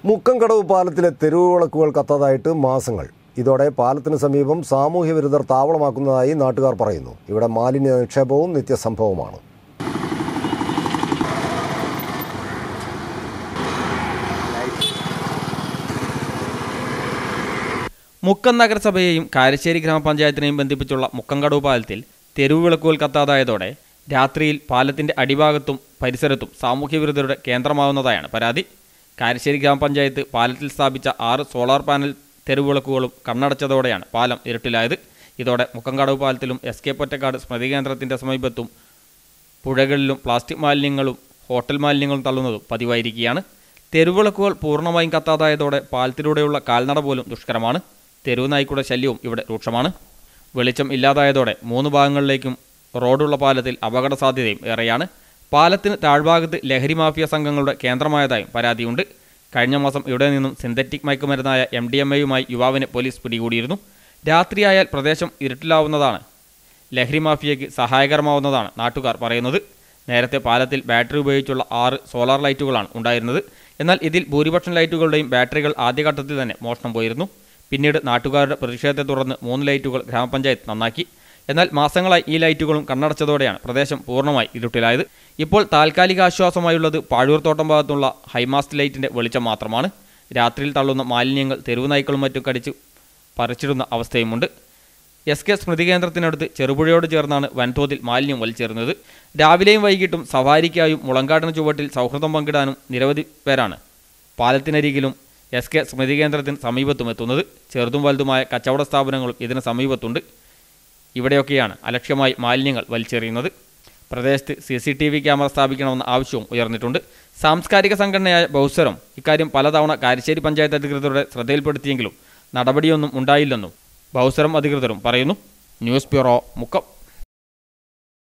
മുക്കംകടവ് പാലത്തിലെ തെരുവുവിളക്കുകൾ കത്താതായിട്ട് മാസങ്ങൾ. ഇതോടെ പാലത്തിന് സമീപം സാമൂഹ്യ വിരുദ്ധർ താവളമാക്കുന്നതായി നാട്ടുകാർ പറയുന്നു. ഇവിടെ മാലിന്യ നിക്ഷേപവും നിത്യസംഭവമാണ്. മുക്കം നഗരസഭയെയും കാരശ്ശേരി ഗ്രാമപഞ്ചായത്തിനെയും ബന്ധിപ്പിച്ചുള്ള മുക്കംകടവ് പാലത്തിൽ തെരുവുവിളക്കുകൾ കത്താതായതോടെ രാത്രിയിൽ പാലത്തിന്റെ അടിഭാഗത്തും പരിസരത്തും സാമൂഹ്യ വിരുദ്ധരുടെ കേന്ദ്രമാവുന്നതായാണ് പരാതി. കാരശ്ശേരി ഗ്രാമപഞ്ചായത്ത് പാലത്തിൽ സ്ഥാപിച്ച 6 സോളാർ പാനൽ തെരുവുവിളക്കുകളും കണ്ണടച്ചതോടെയാണ് പാലം ഇരുട്ടിലായത്. ഇതോടെ മുക്കംകടവ് പാലത്തിലും SK പൊറ്റക്കാട് സ്മൃതി കേന്ദ്രത്തിന്റെ സമീപത്തും പുഴകളിലും പ്ലാസ്റ്റിക് മാലിന്യങ്ങളും ഹോട്ടൽ മാലിന്യങ്ങളും തള്ളുന്നതും പതിവായിരിക്കുകയാണ്. തെരുവുവിളക്കുകൾ പൂർണ്ണമായും കത്താതായതോടെ പാലത്തിലൂടെയുള്ള കാൽനട പോലും ദുഷ്കരമാണ്. തെരുവ് നായ്ക്കളുടെ ശല്യവും ഇവിടെ രൂക്ഷമാണ്. വെളിച്ചം ഇല്ലാതായതോടെ 3 ഭാഗങ്ങളിലേക്കും റോഡുള്ള പാലത്തിൽ അപകട സാധ്യതയും ഏറെയാണ്. പാലത്തിന് താഴ്ഭാഗത്ത് ലഹരി മാഫിയ സംഘങ്ങളുടെ കേന്ദ്രമായതായും പരാതിയുണ്ട്. കഴിഞ്ഞ മാസം ഇവിടെ നിന്നും സിന്തറ്റിക് മയക്കുമരുന്നായ MDMA-യുമായി യുവാവിനെ പോലീസ് പിടികൂടിയിരുന്നു. രാത്രിയായാൽ പ്രദേശം ഇരുട്ടിലാവുന്നതാണ് ലഹരി മാഫിയയ്ക്ക് സഹായകരമാവുന്നതാണ് നാട്ടുകാർ പറയുന്നത്. നേരത്തെ പാലത്തിൽ ബാറ്ററി ഉപയോഗിച്ചുള്ള 6 സോളാർ ലൈറ്റുകളാണ് ഉണ്ടായിരുന്നത്. എന്നാൽ ഇതിൽ ഭൂരിപക്ഷം ലൈറ്റുകളുടെയും ബാറ്ററികൾ ആദ്യഘട്ടത്തിൽ തന്നെ മോഷണം പോയിരുന്നു. പിന്നീട് നാട്ടുകാരുടെ പ്രതിഷേധത്തെ തുടർന്ന് 3 ലൈറ്റുകൾ ഗ്രാമപഞ്ചായത്ത് നന്നാക്കി. എന്നാൽ മാസങ്ങളായി ഈ ലൈറ്റുകളും കണ്ണടച്ചതോടെയാണ് പ്രദേശം പൂർണ്ണമായി ഇരുട്ടിലായത്. ഇപ്പോൾ താൽക്കാലിക ആശ്വാസമായുള്ളത് പാഴൂർത്തോട്ടം ഭാഗത്തുള്ള ഹൈമാസ്റ്റ് ലൈറ്റിന്റെ വെളിച്ചം മാത്രമാണ്. രാത്രിയിൽ തള്ളുന്ന മാലിന്യങ്ങൾ തെരുവ് നായ്ക്കളും മറ്റും കടിച്ച് പറിച്ചിടുന്ന അവസ്ഥയുമുണ്ട്. SK സ്മൃതി കേന്ദ്രത്തിനടുത്ത് ചെറുപുഴയോട് ചേർന്നാണ് വൻതോതിൽ മാലിന്യം വലിച്ചെറിഞ്ഞത്. രാവിലെയും വൈകിട്ടും സവാരിക്കായും മുളങ്കാടിന് ചുവട്ടിൽ സൗഹൃദം പങ്കിടാനും നിരവധി പേരാണ് പാലത്തിനരികിലും SK സ്മൃതി കേന്ദ്രത്തിന് സമീപത്തും എത്തുന്നത്. ചെറുതും വലുതുമായ കച്ചവട സ്ഥാപനങ്ങളും ഇതിന് സമീപത്തുണ്ട്. ഇവിടെയൊക്കെയാണ് അലക്ഷ്യമായി മാലിന്യങ്ങൾ വലിച്ചെറിയുന്നത്. പ്രദേശത്ത് CCTV ക്യാമറ സ്ഥാപിക്കണമെന്ന ആവശ്യവും ഉയർന്നിട്ടുണ്ട്. സാംസ്കാരിക സംഘടനയായ ബൗസരം ഇക്കാര്യം പലതവണ കാരശ്ശേരി പഞ്ചായത്ത് അധികൃതരുടെ ശ്രദ്ധയിൽപ്പെടുത്തിയെങ്കിലും നടപടിയൊന്നും ഉണ്ടായില്ലെന്നും ബൗസരം അധികൃതരും പറയുന്നു. News bureau, Mukkam.